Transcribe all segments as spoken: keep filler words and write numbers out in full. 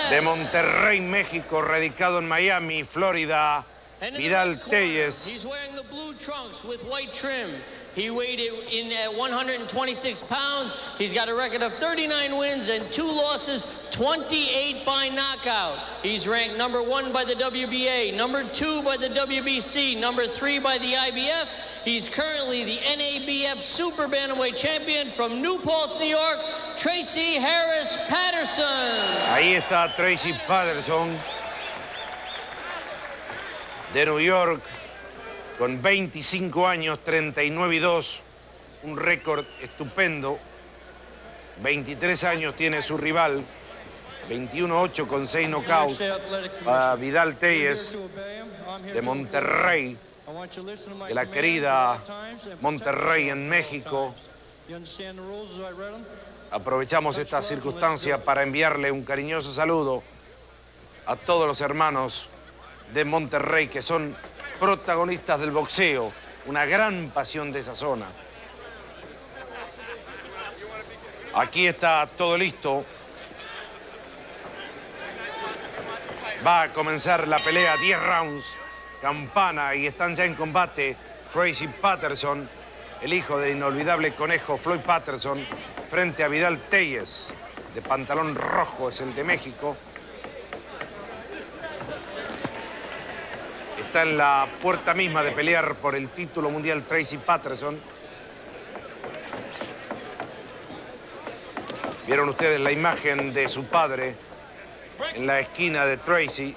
De Monterrey, México, radicado en Miami, Florida, Vidal Telles. He's wearing the blue trunks with white trim. He weighed in at one hundred twenty-six pounds. He's got a record of thirty-nine wins and two losses, twenty-eight by knockout. He's ranked number one by the W B A, number two by the W B C, number three by the I B F. He's currently the N A B F Super Bantamweight Champion from New Paltz, New York, Tracy Harris Patterson. Ahí está Tracy Patterson, de New York, con veinticinco años, treinta y nueve y dos, un récord estupendo. veintitrés años tiene su rival, veintiuno ocho con seis knockouts para Vidal Telles, de Monterrey, de la querida Monterrey en México. Aprovechamos esta circunstancia para enviarle un cariñoso saludo a todos los hermanos de Monterrey que son protagonistas del boxeo, una gran pasión de esa zona. Aquí está todo listo. Va a comenzar la pelea, diez rounds, campana, y están ya en combate Tracy Patterson, el hijo del inolvidable conejo Floyd Patterson, frente a Vidal Telles, de pantalón rojo, es el de México. Está en la puerta misma de pelear por el título mundial Tracy Patterson. Vieron ustedes la imagen de su padre en la esquina de Tracy.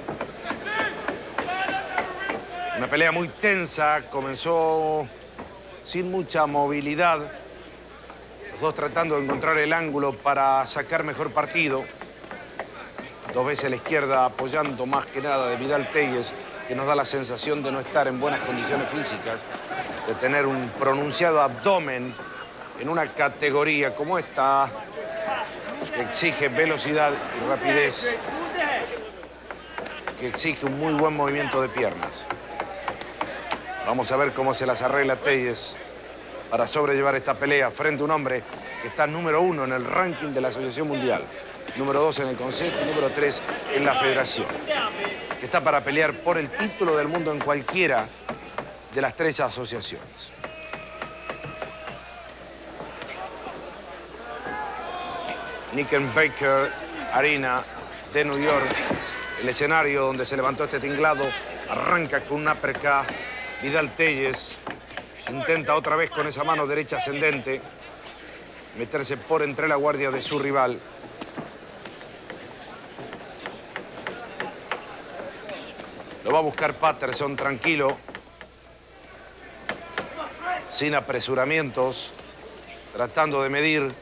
Una pelea muy tensa, comenzó sin mucha movilidad. Los dos tratando de encontrar el ángulo para sacar mejor partido. Dos veces a la izquierda apoyando más que nada de Vidal Telles, que nos da la sensación de no estar en buenas condiciones físicas, de tener un pronunciado abdomen en una categoría como esta, que exige velocidad y rapidez, que exige un muy buen movimiento de piernas. Vamos a ver cómo se las arregla Telles para sobrellevar esta pelea frente a un hombre que está número uno en el ranking de la Asociación Mundial, número dos en el Consejo y número tres en la Federación, que está para pelear por el título del mundo en cualquiera de las tres asociaciones. Knickerbocker Arena de New York, el escenario donde se levantó este tinglado, arranca con un uppercut. Vidal Telles intenta otra vez con esa mano derecha ascendente meterse por entre la guardia de su rival. Lo va a buscar Patterson tranquilo, sin apresuramientos, tratando de medir.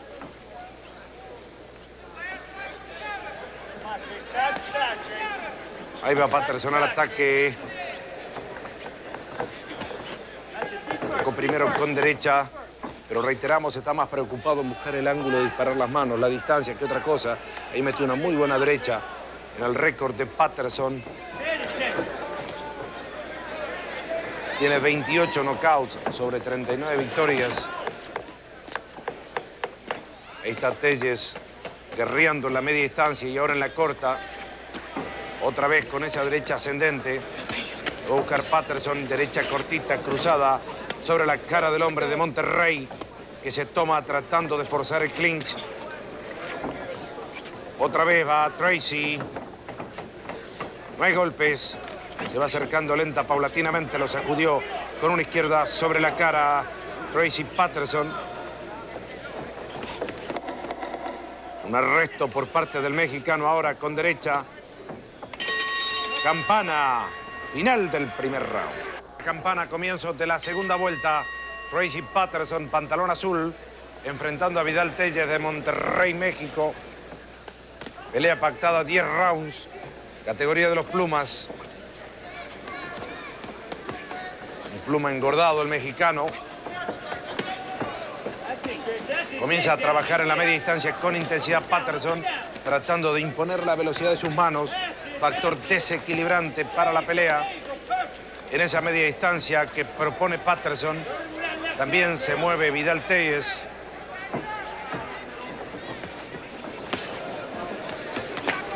Ahí va Patterson al ataque. Tocó primero con derecha, pero reiteramos, está más preocupado en buscar el ángulo de disparar las manos, la distancia, que otra cosa. Ahí metió una muy buena derecha en el récord de Patterson. Tiene veintiocho knockouts sobre treinta y nueve victorias. Ahí está Telles guerreando en la media distancia y ahora en la corta. Otra vez con esa derecha ascendente. Va a buscar Patterson, derecha cortita, cruzada sobre la cara del hombre de Monterrey, que se toma tratando de forzar el clinch. Otra vez va Tracy. No hay golpes. Se va acercando lenta, paulatinamente, lo sacudió con una izquierda sobre la cara Tracy Patterson. Un arresto por parte del mexicano ahora con derecha. Campana, final del primer round. Campana, comienzo de la segunda vuelta. Tracy Patterson, pantalón azul, enfrentando a Vidal Telles de Monterrey, México. Pelea pactada, diez rounds, categoría de los plumas. Un pluma engordado el mexicano. Comienza a trabajar en la media distancia con intensidad Patterson, tratando de imponer la velocidad de sus manos, factor desequilibrante para la pelea. En esa media distancia que propone Patterson, también se mueve Vidal Telles.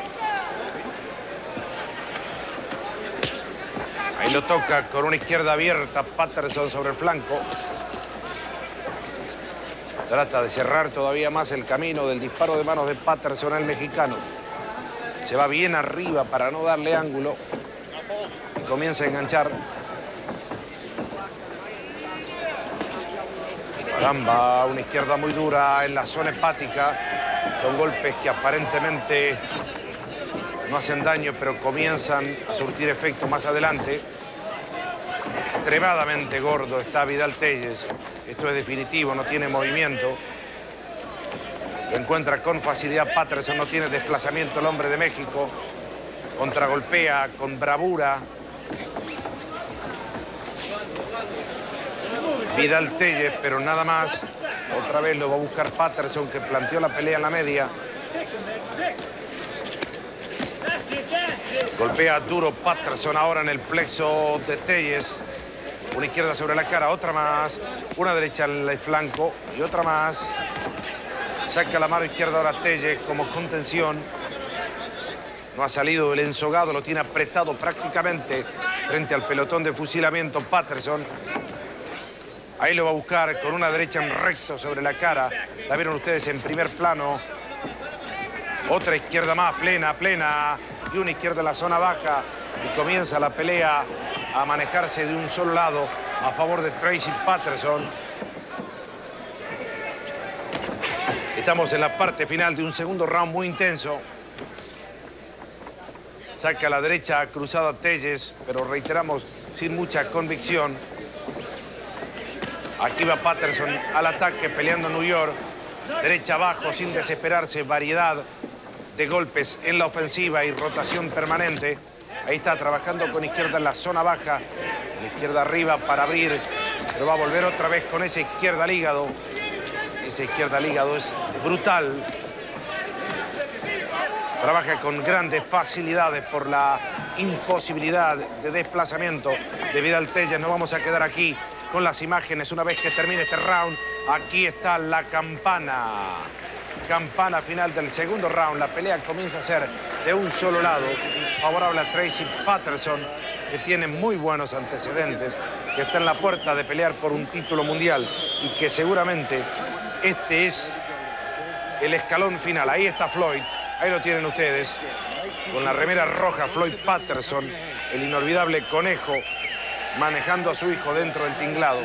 Ahí lo toca con una izquierda abierta Patterson sobre el flanco. Trata de cerrar todavía más el camino del disparo de manos de Patterson al mexicano. Se va bien arriba para no darle ángulo. Y comienza a enganchar. Caramba, una izquierda muy dura en la zona hepática. Son golpes que aparentemente no hacen daño, pero comienzan a surtir efecto más adelante. Extremadamente gordo está Vidal Telles. Esto es definitivo, no tiene movimiento. Lo encuentra con facilidad Patterson, no tiene desplazamiento el hombre de México. Contragolpea con bravura. Vidal Telles, pero nada más. Otra vez lo va a buscar Patterson, que planteó la pelea en la media. Golpea duro Patterson ahora en el plexo de Telles. Una izquierda sobre la cara, otra más. Una derecha al flanco y otra más. Saca la mano izquierda ahora Telles como contención. No ha salido el ensogado, lo tiene apretado prácticamente frente al pelotón de fusilamiento Patterson. Ahí lo va a buscar con una derecha en recto sobre la cara. La vieron ustedes en primer plano. Otra izquierda más, plena, plena. Y una izquierda en la zona baja. Y comienza la pelea a manejarse de un solo lado a favor de Tracy Patterson. Estamos en la parte final de un segundo round muy intenso. Saca a la derecha cruzada Telles, pero reiteramos, sin mucha convicción. Aquí va Patterson al ataque, peleando New York. Derecha abajo, sin desesperarse, variedad de golpes en la ofensiva y rotación permanente. Ahí está, trabajando con izquierda en la zona baja. La izquierda arriba para abrir, pero va a volver otra vez con esa izquierda al hígado. Esa izquierda al hígado es brutal. Trabaja con grandes facilidades por la imposibilidad de desplazamiento de Vidal Telles. Nos vamos a quedar aquí con las imágenes una vez que termine este round. Aquí está la campana. Campana final del segundo round. La pelea comienza a ser de un solo lado. Favorable a Tracy Patterson, que tiene muy buenos antecedentes, que está en la puerta de pelear por un título mundial y que seguramente este es el escalón final. Ahí está Floyd. Ahí lo tienen ustedes. Con la remera roja, Floyd Patterson, el inolvidable conejo, manejando a su hijo dentro del tinglado.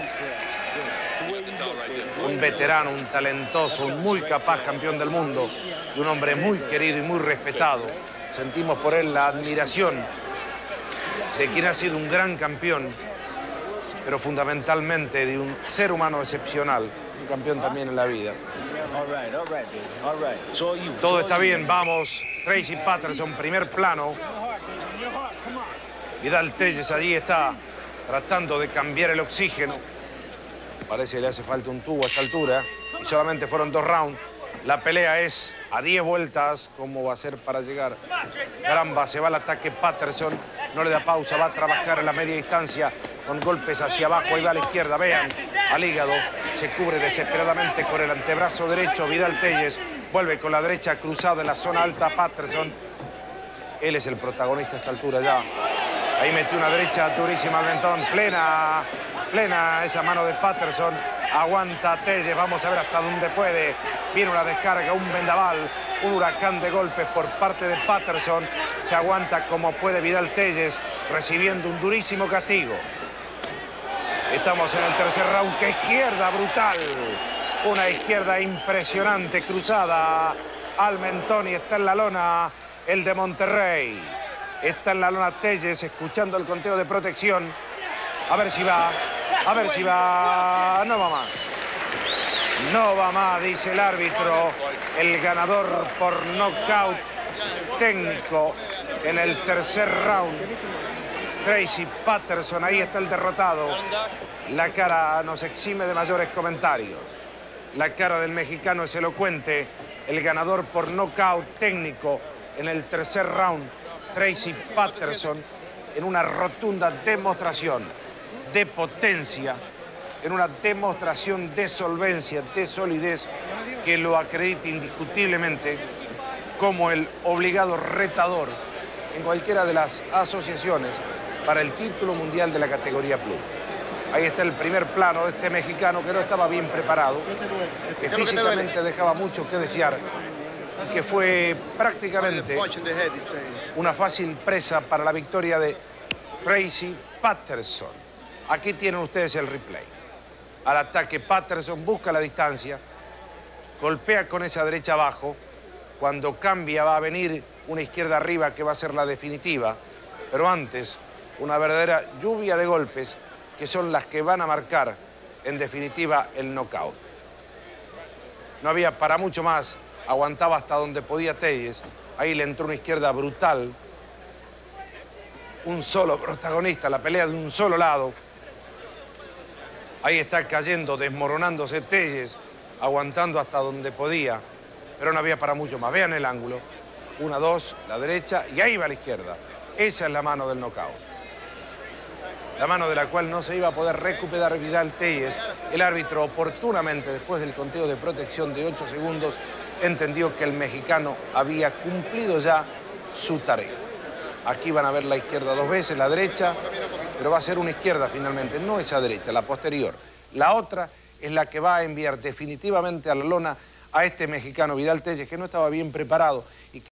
Un veterano, un talentoso, un muy capaz campeón del mundo y un hombre muy querido y muy respetado. Sentimos por él la admiración de quien ha sido un gran campeón, pero fundamentalmente de un ser humano excepcional, un campeón también en la vida. Todo está bien, vamos. Tracy Patterson, primer plano. Vidal Telles allí está, tratando de cambiar el oxígeno. Parece que le hace falta un tubo a esta altura. Y solamente fueron dos rounds. La pelea es a diez vueltas. ¿Cómo va a ser para llegar? Caramba, se va al ataque Patterson. No le da pausa, va a trabajar en la media distancia con golpes hacia abajo. Ahí va a la izquierda, vean, al hígado. Se cubre desesperadamente con el antebrazo derecho Vidal Telles. Vuelve con la derecha cruzada en la zona alta Patterson. Él es el protagonista a esta altura ya. Ahí metió una derecha durísima al mentón. Plena, plena esa mano de Patterson. Aguanta Telles, vamos a ver hasta dónde puede. Viene una descarga, un vendaval, un huracán de golpes por parte de Patterson. Se aguanta como puede Vidal Telles, recibiendo un durísimo castigo. Estamos en el tercer round. ¡Qué izquierda brutal! Una izquierda impresionante, cruzada al mentón, y está en la lona el de Monterrey. Está en la lona Telles, escuchando el conteo de protección. A ver si va, a ver si va. No va más. No va más, dice el árbitro. El ganador por nocaut técnico en el tercer round, Tracy Patterson. Ahí está el derrotado. La cara nos exime de mayores comentarios. La cara del mexicano es elocuente. El ganador por nocaut técnico en el tercer round, Tracy Patterson, en una rotunda demostración de potencia, en una demostración de solvencia, de solidez, que lo acredita indiscutiblemente como el obligado retador en cualquiera de las asociaciones para el título mundial de la categoría Pluma. Ahí está el primer plano de este mexicano que no estaba bien preparado, que físicamente dejaba mucho que desear y que fue prácticamente una fácil presa para la victoria de Tracy Patterson. Aquí tienen ustedes el replay. Al ataque Patterson busca la distancia, golpea con esa derecha abajo. Cuando cambia va a venir una izquierda arriba que va a ser la definitiva, pero antes una verdadera lluvia de golpes que son las que van a marcar en definitiva el knockout. No había para mucho más, aguantaba hasta donde podía Telles. Ahí le entró una izquierda brutal. Un solo protagonista, la pelea de un solo lado. Ahí está cayendo, desmoronándose Telles, aguantando hasta donde podía, pero no había para mucho más. Vean el ángulo. Una, dos, la derecha, y ahí va la izquierda. Esa es la mano del knockout. La mano de la cual no se iba a poder recuperar Vidal Telles. El árbitro, oportunamente, después del conteo de protección de ocho segundos, entendió que el mexicano había cumplido ya su tarea. Aquí van a ver la izquierda dos veces, la derecha, pero va a ser una izquierda finalmente, no esa derecha, la posterior. La otra es la que va a enviar definitivamente a la lona a este mexicano Vidal Telles, que no estaba bien preparado y que